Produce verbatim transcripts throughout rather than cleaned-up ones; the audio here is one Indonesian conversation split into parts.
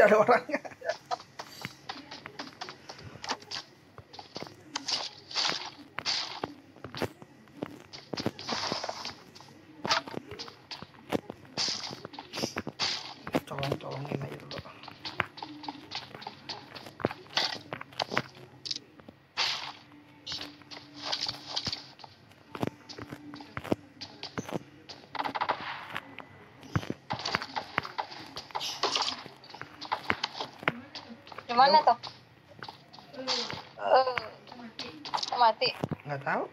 Tidak ada orangnya. Colong-colongin aja dulu. Gimana tuh? Uh, mati. Nggak tahu.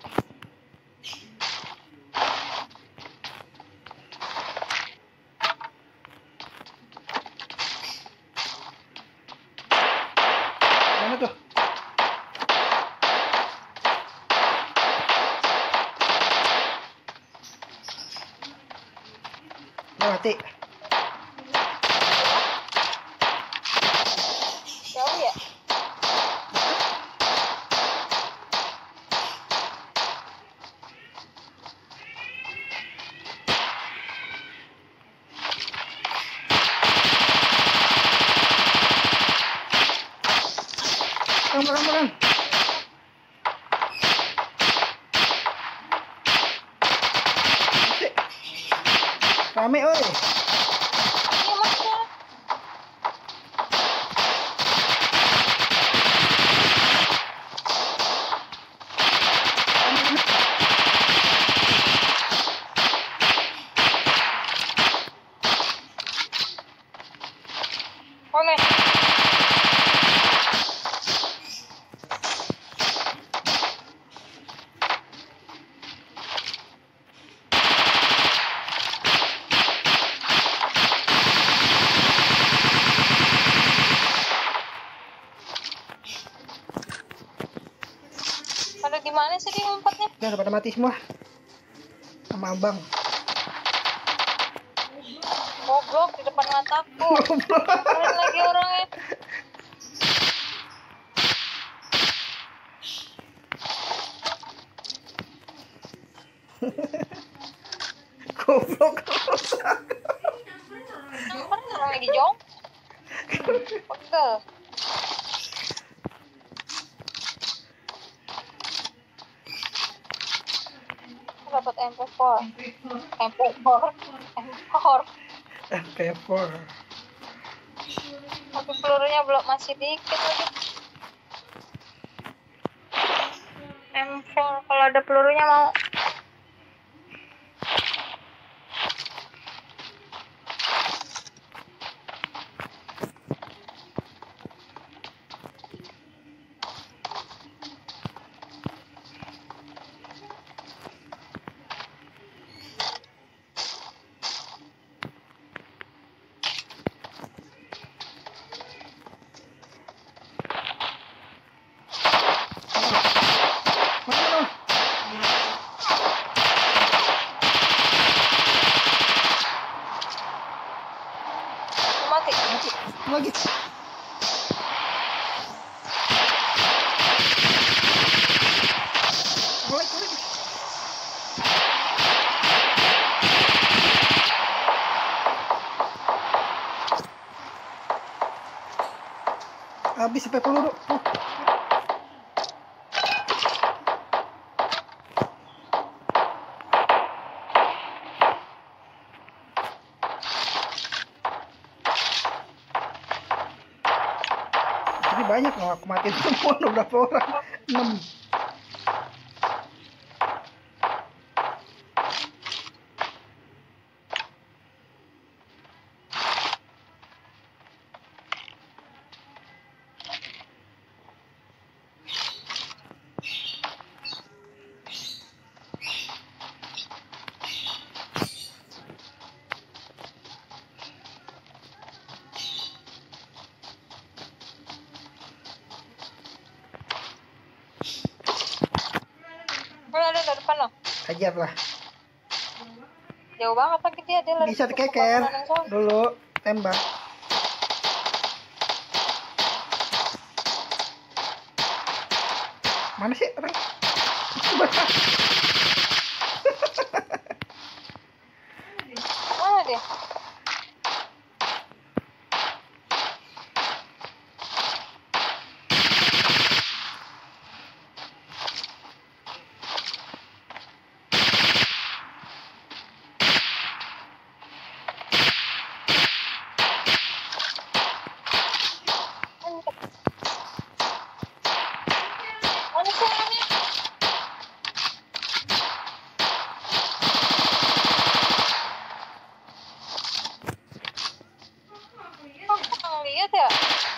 Mana tuh? Udah mati. Jauh ya? Pelan, pelan, pelan. Rame, oi. Iya masnya. Oke. Pada gimana sih dia ngumpetnya? Udah, udah pada mati semua. Sama abang. Goblok di depan mataku. Keren lagi orangnya. Goblok. Nyamperin orang lagi jong. Pegel. Dapat M P empat. M P empat. M P empat. M P empat. Tapi pelurunya belum masih dikit lagi. M empat kalau ada pelurunya mau. Mana, mana? Mati. Mati. Lagi. Boleh, boleh. Habis sampai peluru. Tuh. Jadi banyak loh, aku matiin semua. Berapa orang? enam. Oh, ada di depan loh. Hajar lah. Jauh banget lagi dia. Dia lari Bisa ke dikeker pembangunan yang sana. dulu, tembak. Mana sih orang? Mana dia? lihat ya.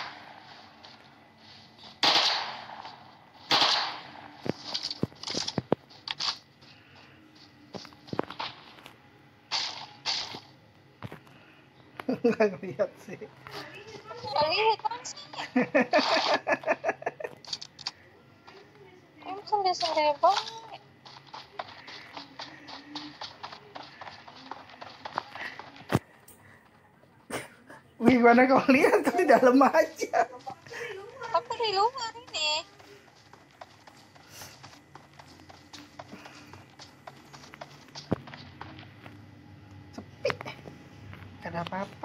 Nggak lihat sih. Nggak lihat kan sih. Ini sendiri-sendiri banget. Wih, gimana kau lihat? Kan di dalam aja. Tapi di luar ini. Sepi. Gak ada apa-apa.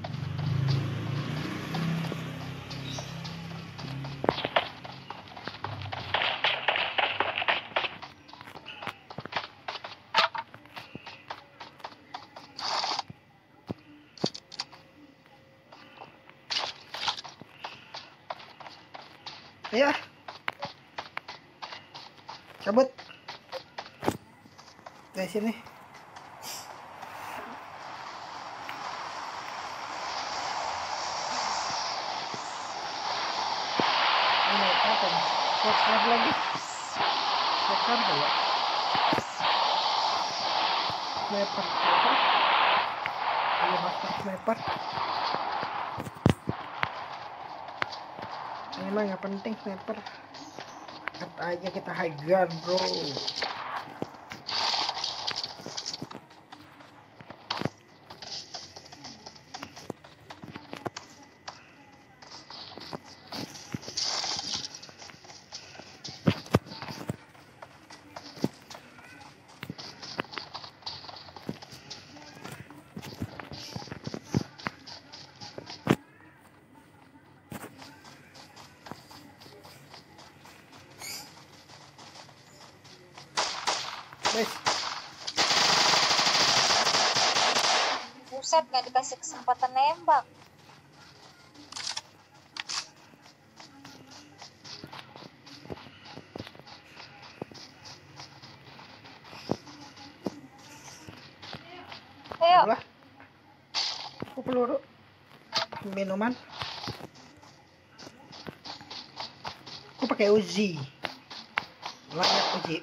Ayo. Cabut. Dari sini. Ini apa nih? Kotak lagi. Kotak dulu. Sniper. Ayo master sniper. Ini mah nggak penting sniper. Kata aja kita high guard, bro. Guys, Buset, nggak dikasih kesempatan nembak. Ayo. lah. Aku peluru. Minuman. Aku pakai Uzi. Layak Uzi.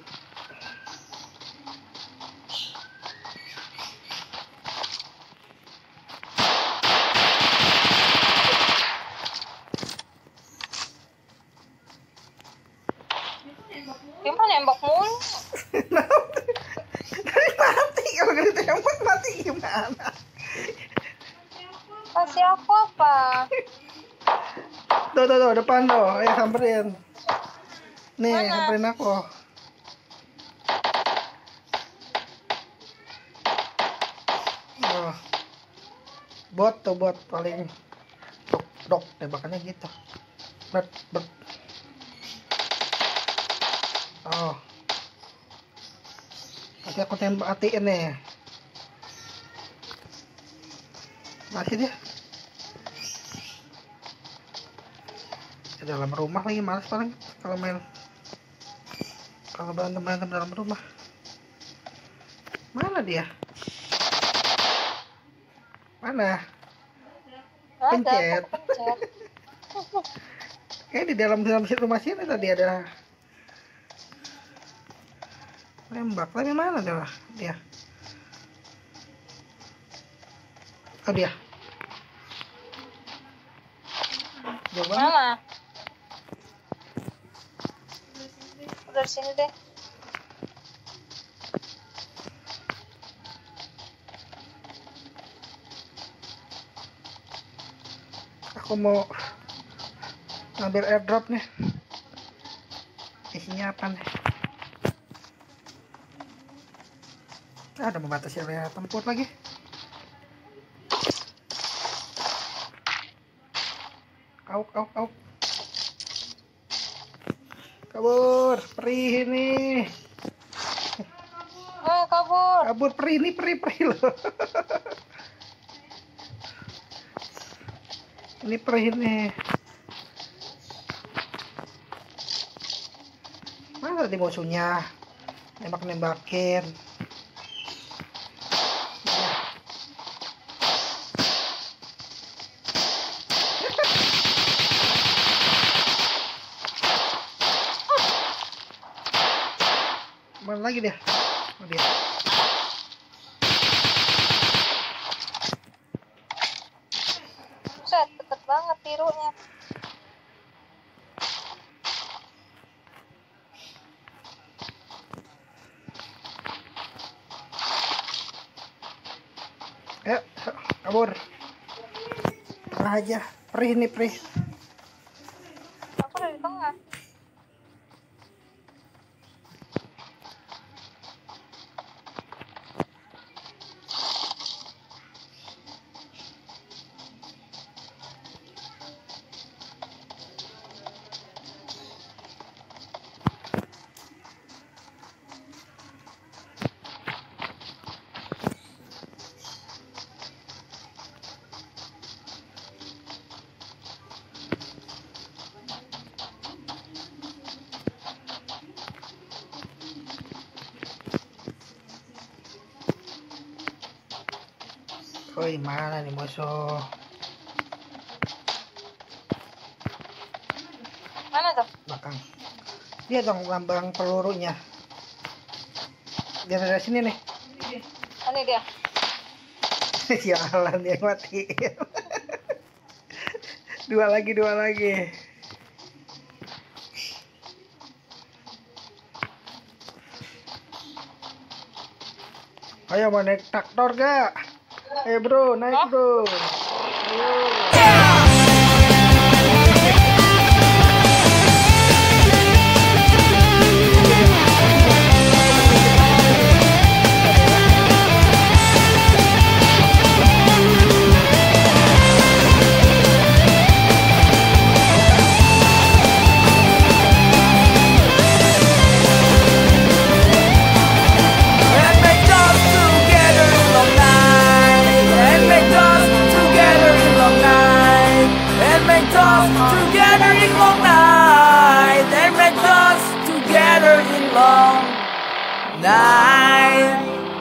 Dia mah nembak mulu. Tadi mati. Kalau nggak ditembak mati gimana? Kasih aku apa? Tuh, tuh, tuh, depan tuh. Ayo samperin. Nih, Mana? samperin aku. Oh. Bot tuh, bot paling dok, dok, tembakannya gitu. Bet, bet. Oh. Nanti aku tembak matiin nih. Masih dia. Di dalam rumah lagi, males paling kalau main. Kalau berantem berantem dalam rumah. Mana dia? Mana? Ada, Pencet. aku pencet. Kayak di dalam dalam rumah sini tadi ada nembak. Tapi mana dia? Dia. Oh dia. Jauh banget. Mana? Udah sini deh. Aku mau ngambil airdrop nih. Isinya apa nih? Ah, ada membatasi area tempur lagi. Auk, auk, auk. Kabur, perih ini. Eh, kabur. Kabur, perih ini, perih, perih loh. Ini perih nih. Mana tadi musuhnya? Nembak-nembakin. lagi dia. Oh, dia. Buset, deket banget birunya. Ayo, kabur. Tengah aja. Perih nih, perih. Aku udah di tengah. Woi, mana nih musuh? Mana tuh? Belakang. Dia dong lambang pelurunya. Dia dari sini nih. Ini dia. Sialan dia mati. Dua lagi, dua lagi. Ayo mau naik traktor gak? Eh bro, naik Hah? bro. Ayo. And make us together in long night. And make us together in long night. And make us together in long night. And make us together in long night.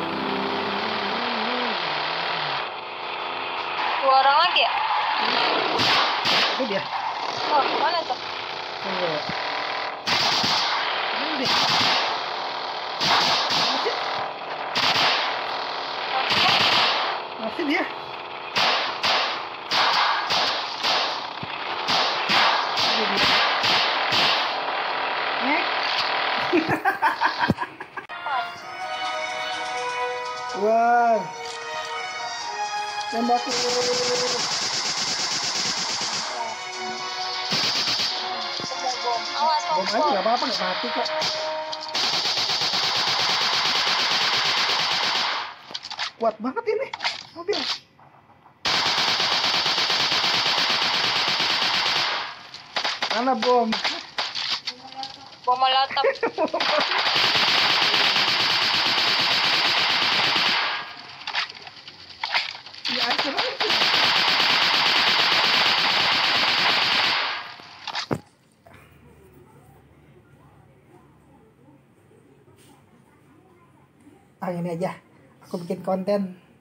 Dua orang lagi ya? Itu dia. Oh, mana tuh? Tunggu. Ini dia. Masih, masih dia. Ini dia. Nek. Wah. Tembakin. Bom. Awas, Bom aja bom. nggak apa-apa, nggak mati kok. Kuat banget ini mobil. Mana bom? Bom molotov. Ya akhir aja. Ah ini aja. Aku bikin konten